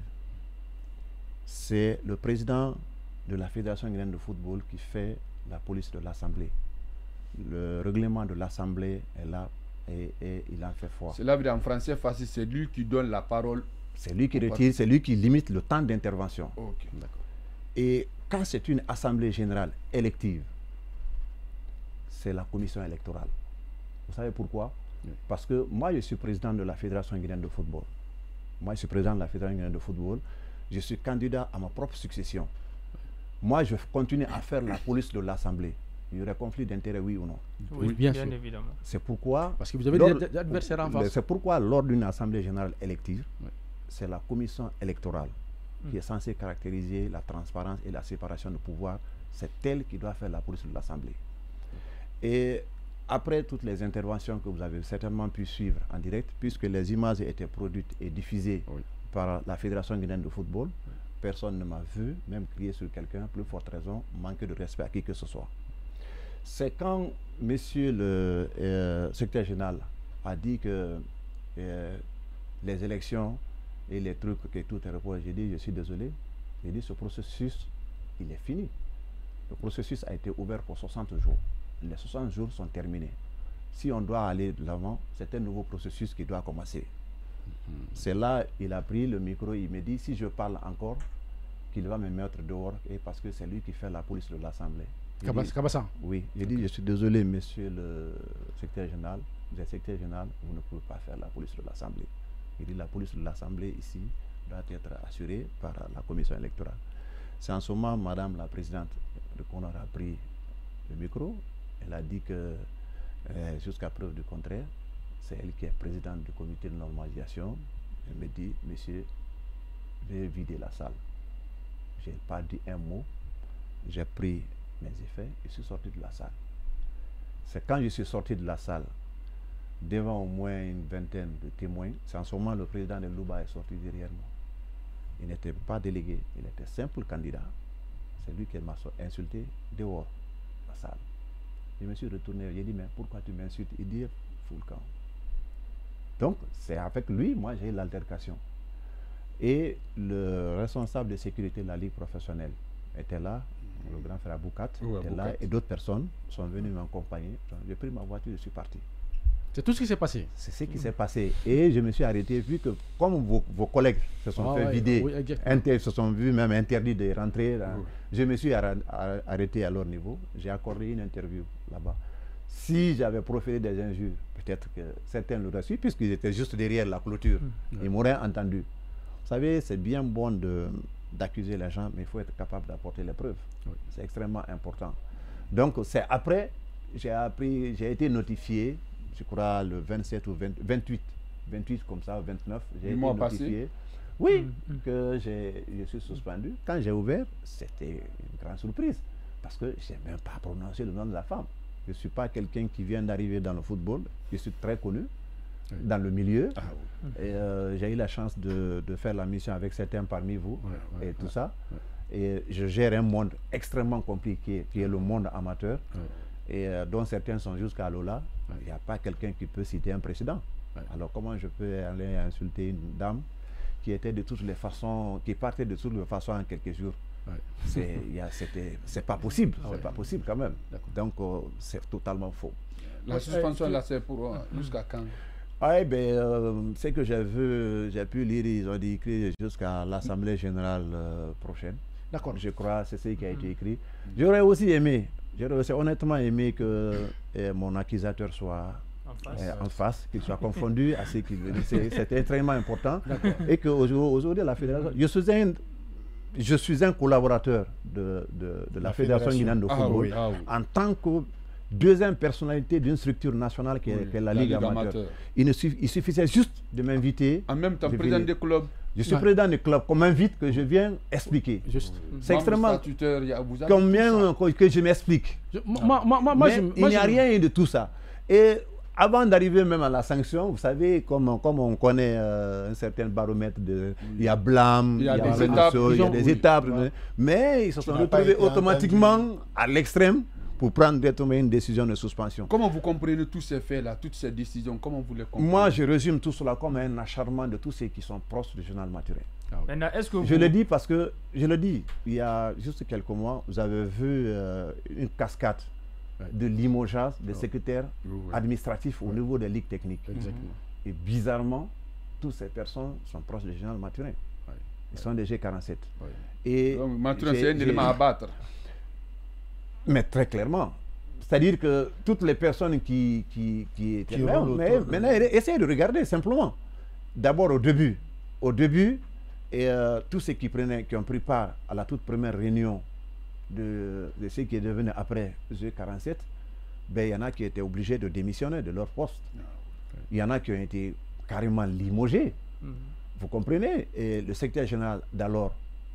c'est le président de la Fédération guinéenne de football qui fait la police de l'assemblée. Le règlement de l'assemblée est là et, et il en fait foi. Cela veut dire en français facile, c'est lui qui donne la parole. C'est lui qui retire, c'est lui qui limite le temps d'intervention. Ok. Et quand c'est une assemblée générale élective, c'est la commission électorale. Vous savez pourquoi? Oui. Parce que moi, je suis président de la Fédération guinéenne de football. Moi, je suis président de la Fédération guinéenne de football. Je suis candidat à ma propre succession. Moi, je continue à faire la police de l'Assemblée. Il y aurait conflit d'intérêt, oui ou non? Oui, bien sûr. évidemment. C'est pourquoi... Parce que vous avez lors- des adversaires en face. C'est pourquoi, lors d'une assemblée générale élective, Oui. c'est la commission électorale qui est censée caractériser la transparence et la séparation de pouvoir, c'est elle qui doit faire la police de l'Assemblée. Et après toutes les interventions que vous avez certainement pu suivre en direct, puisque les images étaient produites et diffusées oui. par la Fédération guinéenne de football, oui. personne ne m'a vu, même crier sur quelqu'un, plus forte raison, manquer de respect à qui que ce soit. C'est quand monsieur le euh, secrétaire général a dit que euh, les élections et les trucs, que tout est reposé, j'ai dit, je suis désolé, j'ai dit, ce processus, il est fini. Le processus a été ouvert pour soixante jours. Les soixante jours sont terminés. Si on doit aller de l'avant, c'est un nouveau processus qui doit commencer. Mm-hmm. C'est là, il a pris le micro, il me dit, si je parle encore, qu'il va me mettre dehors, et parce que c'est lui qui fait la police de l'Assemblée. Kabassa. Oui, j'ai dit, je suis désolé, monsieur le secrétaire général, vous êtes secrétaire général, vous ne pouvez pas faire la police de l'Assemblée. Il dit, la police de l'Assemblée ici doit être assurée par la commission électorale. C'est en ce moment, madame la présidente de Conor a pris le micro. Elle a dit que, euh, jusqu'à preuve du contraire, c'est elle qui est présidente du comité de normalisation. Elle me dit, monsieur, j'ai vidé la salle. Je n'ai pas dit un mot. J'ai pris mes effets et je suis sorti de la salle. C'est quand je suis sorti de la salle, devant au moins une vingtaine de témoins, c'est en ce moment le président de Louba est sorti derrière moi. Il n'était pas délégué, il était simple candidat. C'est lui qui m'a insulté dehors de la salle. Je me suis retourné, j'ai dit, mais pourquoi tu m'insultes? Il dit, fous le camp. Donc, c'est avec lui, moi, j'ai eu l'altercation. Et le responsable de sécurité de la Ligue professionnelle était là, mmh. le grand frère Boukat oui, était Boukat. là, et d'autres personnes sont venues m'accompagner. J'ai pris ma voiture, je suis parti. C'est tout ce qui s'est passé. C'est ce qui mmh. s'est passé. Et je me suis arrêté, vu que comme vos, vos collègues se sont ah, fait ouais, vider, oui, inter, se sont vus même interdits de rentrer, là, oui. je me suis arrêté à leur niveau. J'ai accordé une interview là-bas. Si j'avais proféré des injures, peut-être que certains l'auraient su, puisqu'ils étaient juste derrière la clôture. Mmh. Ils m'auraient entendu. Vous savez, c'est bien bon d'accuser les gens, mais il faut être capable d'apporter les preuves. Oui. C'est extrêmement important. Donc, c'est après, j'ai appris, j'ai été notifié, je crois le vingt-sept ou vingt, vingt-huit, vingt-huit comme ça, vingt-neuf, j'ai été notifié. Passé. Oui, mmh. que je suis suspendu. Quand j'ai ouvert, c'était une grande surprise, parce que je n'ai même pas prononcé le nom de la femme. Je ne suis pas quelqu'un qui vient d'arriver dans le football, je suis très connu. Oui. Dans le milieu, ah, oui. et euh, j'ai eu la chance de, de faire la mission avec certains parmi vous, ouais, ouais, et tout ouais, ça. Ouais. Et je gère un monde extrêmement compliqué, qui est le monde amateur, ouais. et euh, dont certains sont jusqu'à Lola. Il ouais. n'y a pas quelqu'un qui peut citer un précédent. Ouais. Alors comment je peux aller insulter une dame qui était de toutes les façons, qui partait de toutes les façons en quelques jours? Ouais. C'est pas possible, ah, c'est ouais. pas possible quand même. Donc euh, c'est totalement faux. La suspension là, c'est pour euh, jusqu'à quand? Oui, ben, euh, ce que j'ai vu, j'ai pu lire, ils ont dit écrit jusqu'à l'Assemblée générale euh, prochaine. D'accord. Je crois c'est ce qui a été écrit. J'aurais aussi aimé, j'aurais aussi honnêtement aimé que eh, mon accusateur soit en face, eh, en face qu'il soit confondu à ce qu'il veut dire. C'était extrêmement important. Et qu'aujourd'hui, la fédération, je suis un, je suis un collaborateur de, de, de la, la Fédération guinéenne de football, ah, oui, ah, oui. en tant que deuxième personnalité d'une structure nationale qui est, oui, qui est la, la Ligue, Ligue amateur. amateur. Il, ne suff, il suffisait juste de m'inviter. En même temps, président des clubs. Je suis ouais. président du club, qu'on m'invite, que je viens expliquer. C'est extrêmement. Combien que je m'explique. Il n'y a rien de tout ça. Et avant d'arriver même à la sanction, vous savez, comme, comme on connaît euh, un certain baromètre, de, il y a blâme, il y a, il y a des étapes, il y a des oui. étapes ouais. mais ils se sont retrouvés automatiquement entendu. à l'extrême pour prendre une décision de suspension. Comment vous comprenez tous ces faits-là, toutes ces décisions, comment vous les comprenez? Moi, je résume tout cela comme un acharnement de tous ceux qui sont proches du journal Maturin. Ah oui. Est-ce que vous... Je le dis parce que, je le dis, il y a juste quelques mois, vous avez vu euh, une cascade ouais. de limogeage des oh. secrétaires oui, oui. administratifs oui. au niveau des ligues techniques. Exactement. Et bizarrement, toutes ces personnes sont proches du journal Maturin. Oui. Ils oui. sont des G quarante-sept. Oui. Et donc, Maturin, c'est un élément à battre. Mais très clairement. C'est-à-dire que toutes les personnes qui, qui, qui étaient là, mais maintenant, essayez de regarder simplement. D'abord au début. Au début, et euh, tous ceux qui, prenaient, qui ont pris part à la toute première réunion de, de ce qui est devenu après G quarante-sept, ben, il y en a qui étaient obligés de démissionner de leur poste. Il y en a qui ont été carrément limogés. Mm-hmm. Vous comprenez? Et le secrétaire général d'alors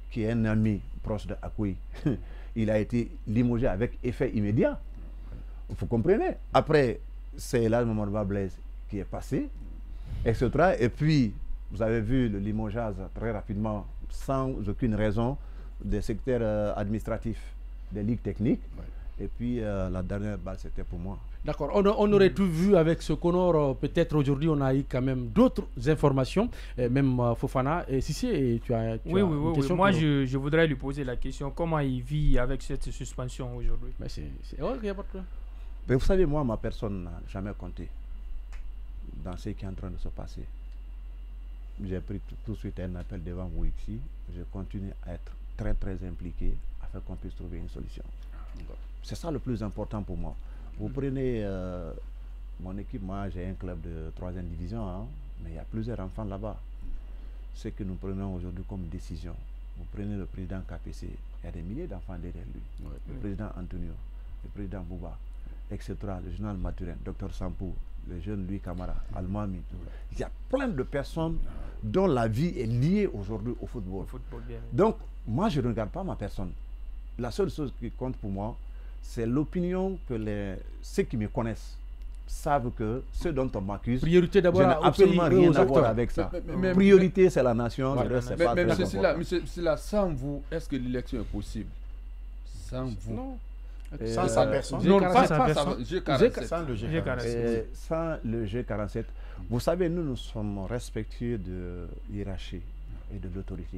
qui est un ami proche de Akoui, il a été limogé avec effet immédiat. Vous comprenez? Après, c'est là le moment de Blaise qui est passé, et cetera. Et puis, vous avez vu le limogeage très rapidement, sans aucune raison, des secteurs euh, administratifs, des ligues techniques. Ouais. Et puis, euh, la dernière balle, c'était pour moi. D'accord, on, on aurait tout vu avec ce Conor. Peut-être aujourd'hui, on a eu quand même d'autres informations, même euh, Fofana. Et si c'est, tu as, tu oui, as oui, une oui, question oui. Moi, pour... je, je voudrais lui poser la question. Comment il vit avec cette suspension aujourd'hui? Mais c'est... Oh, il y a pas de... Mais vous savez, moi, ma personne n'a jamais compté dans ce qui est en train de se passer. J'ai pris tout, tout de suite un appel devant vous ici. Je continue à être très, très impliqué afin qu'on puisse trouver une solution. C'est ça le plus important pour moi. Vous prenez euh, mon équipe, moi j'ai un club de troisième division, hein, mais il y a plusieurs enfants là-bas. Ce que nous prenons aujourd'hui comme décision, vous prenez le président K P C, il y a des milliers d'enfants derrière lui. Ouais. Le président Antonio, le président Bouba, et cetera. Le journal Maturin, docteur Sampou, le jeune Louis Camara, Almami. Ouais. Il y a plein de personnes dont la vie est liée aujourd'hui au football. football bien, Donc, moi je ne regarde pas ma personne. La seule chose qui compte pour moi, c'est l'opinion que les, ceux qui me connaissent savent que ceux dont on m'accuse, priorité d'abord, je n'ai absolument pays, rien à voir avec ça. Mais, mais, mais, priorité, c'est la nation. Ouais, le reste, mais, pas mais, très monsieur Silla, important. monsieur Silla, sans vous, est-ce que l'élection est possible? Sans vous? Non. Euh, sans sa personne. Non, pas pas, sa pas personne. G quarante-sept. Sans le G G quarante-sept. Et sans le G quarante-sept, vous savez, nous, nous sommes respectueux de l'hiérarchie et de l'autorité.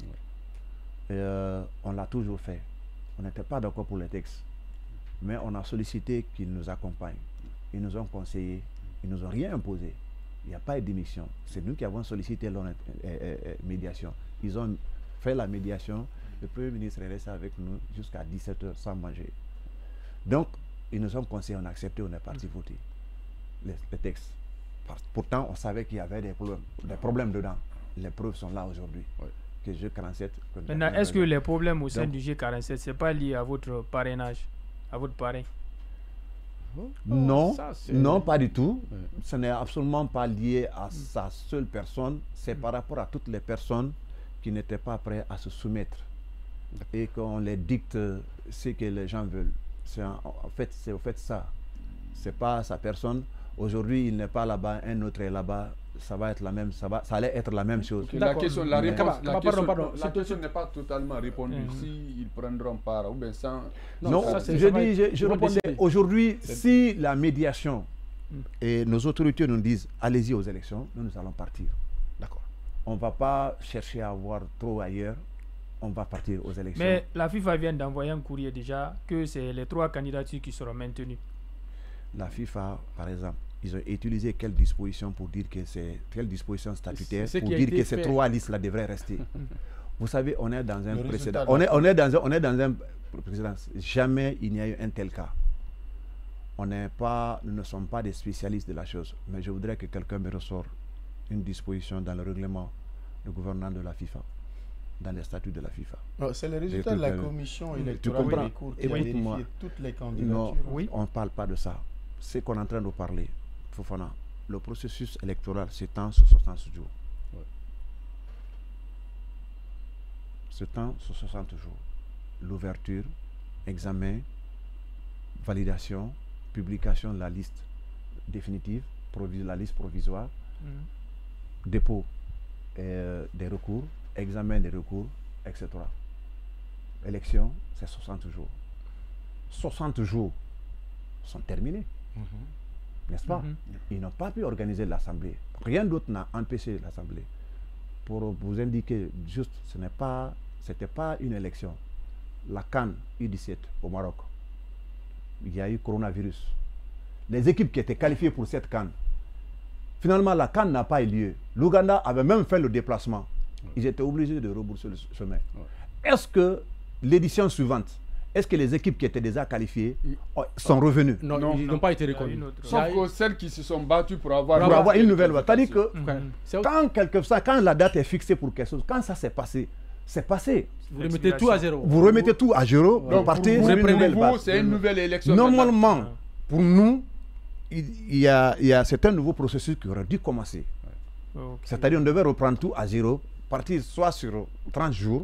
Et euh, on l'a toujours fait. On n'était pas d'accord pour les textes. Mais on a sollicité qu'ils nous accompagnent. Ils nous ont conseillé. Ils nous ont rien imposé. Il n'y a pas eu d'émission. C'est nous qui avons sollicité leur euh, euh, euh, médiation. Ils ont fait la médiation. Le Premier ministre est resté avec nous jusqu'à dix-sept heures sans manger. Donc, ils nous ont conseillé, on a accepté, on est parti voter les, les textes. Pourtant, on savait qu'il y avait des problèmes, des problèmes dedans. Les preuves sont là aujourd'hui. Ouais. Que G quarante-sept. Maintenant, est-ce que les problèmes au sein Donc, du G quarante-sept, ce n'est pas lié à votre parrainage, à votre parrain? Non, ça, non, pas du tout. Ouais. Ce n'est absolument pas lié à sa seule personne. C'est par rapport à toutes les personnes qui n'étaient pas prêtes à se soumettre et qu'on les dicte ce que les gens veulent. En, en fait, c'est au fait ça. C'est pas sa personne. Aujourd'hui, il n'est pas là-bas, un autre est là-bas. Ça va être la même, ça va, ça allait être la même chose. Okay, la question, la réponse, la pardon, question, pardon, la question n'est pas totalement répondue. Mm -hmm. Si ils prendront part ou bien sans. Non, non ça, ça, je dis, je, je répondais. Aujourd'hui, si la médiation mm. et nos autorités nous disent, allez-y aux élections, nous nous allons partir. D'accord. On ne va pas chercher à avoir trop ailleurs. On va partir aux élections. Mais la FIFA vient d'envoyer un courrier déjà que c'est les trois candidatures qui seront maintenues. La FIFA, par exemple, ils ont utilisé quelles dispositions pour dire que c'est quelles dispositions statutaires pour dire que ces trois listes-là devraient rester. Vous savez, on est dans un précédent. On est, on est dans un, on est dans un précédent. Jamais il n'y a eu un tel cas. On n'est pas, nous ne sommes pas des spécialistes de la chose, mais je voudrais que quelqu'un me ressorte une disposition dans le règlement de gouvernement de la FIFA, dans les statuts de la FIFA. C'est le résultat de la commission électorale des cours qui a vérifié toutes les candidatures. Non, oui. On ne parle pas de ça. C'est qu'on est en train de parler. Fofana, le processus électoral s'étend sur soixante jours. Ouais. S'étend sur soixante jours. L'ouverture, examen, validation, publication de la liste définitive, la liste provisoire, mmh. dépôt euh, des recours, examen des recours, et cetera. Élection, c'est soixante jours. soixante jours sont terminés. Mmh. N'est-ce pas? Mm-hmm. Ils n'ont pas pu organiser l'Assemblée. Rien d'autre n'a empêché l'Assemblée. Pour vous indiquer, juste, ce n'est pas, c'était pas une élection. La CAN U dix-sept au Maroc, il y a eu coronavirus. Les équipes qui étaient qualifiées pour cette CAN, finalement, la CAN n'a pas eu lieu. L'Ouganda avait même fait le déplacement. Ils étaient obligés de rembourser le chemin. Ouais. Est-ce que l'édition suivante, est-ce que les équipes qui étaient déjà qualifiées sont revenues? Non, non ils n'ont pas été reconnues. Sauf que celles qui se sont battues pour avoir, pour avoir une nouvelle loi. C'est-à-dire que mmh. quand, quelque, ça, quand la date est fixée pour quelque chose, quand ça s'est passé, c'est passé. Vous remettez tout à zéro. Vous remettez tout à zéro, ouais. Vous partez sur une nouvelle base. C'est une nouvelle élection. Normalement, ouais. Pour nous, il y a, il y a c'est un nouveau processus qui aurait dû commencer. Ouais. Okay. C'est-à-dire qu'on devait reprendre tout à zéro, partir soit sur trente jours,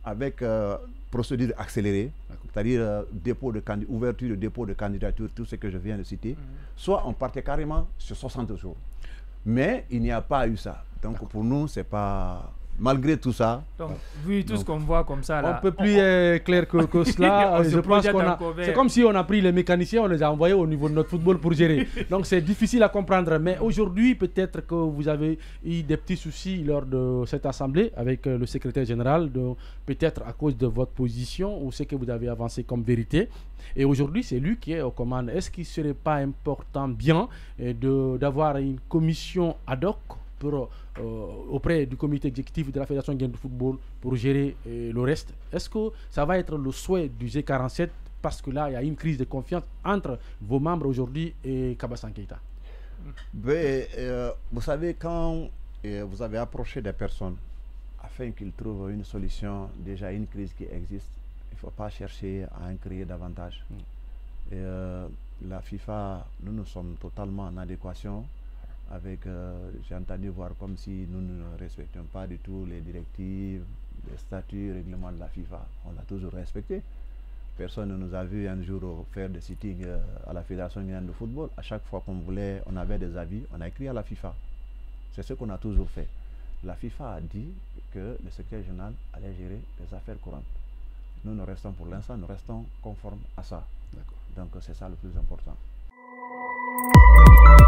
avec euh, procédure accélérée, c'est-à-dire euh, dépôt de candi- ouverture de dépôt de candidature, tout ce que je viens de citer, mmh. soit on partait carrément sur soixante jours. Mais il n'y a pas eu ça. Donc pour nous, c'est pas... Malgré tout ça... Donc, vu tout donc, ce qu'on voit comme ça... Là, on ne peut plus être clair que, que cela. Je pense qu'on a... C'est comme si on a pris les mécaniciens, on les a envoyés au niveau de notre football pour gérer. Donc c'est difficile à comprendre. Mais aujourd'hui, peut-être que vous avez eu des petits soucis lors de cette assemblée avec le secrétaire général, peut-être à cause de votre position ou ce que vous avez avancé comme vérité. Et aujourd'hui, c'est lui qui est aux commandes. Est-ce qu'il ne serait pas important, bien, d'avoir une commission ad hoc pour, euh, auprès du comité exécutif de la Fédération guinéenne de football pour gérer euh, le reste? Est-ce que ça va être le souhait du G quarante-sept parce que là, il y a une crise de confiance entre vos membres aujourd'hui et Kabasan Keita? Ben, euh, vous savez, quand euh, vous avez approché des personnes afin qu'ils trouvent une solution déjà à une crise qui existe, il ne faut pas chercher à en créer davantage. Mm. Et, euh, la FIFA, nous, nous sommes totalement en adéquation avec, euh, j'ai entendu voir comme si nous ne respections pas du tout les directives, les statuts, les règlements de la FIFA. On l'a toujours respecté. Personne ne nous a vu un jour faire des sittings euh, à la Fédération guinéenne de football. À chaque fois qu'on voulait, on avait des avis, on a écrit à la FIFA. C'est ce qu'on a toujours fait. La FIFA a dit que le secrétaire général allait gérer les affaires courantes. Nous, nous restons pour l'instant, nous restons conformes à ça. Donc c'est ça le plus important.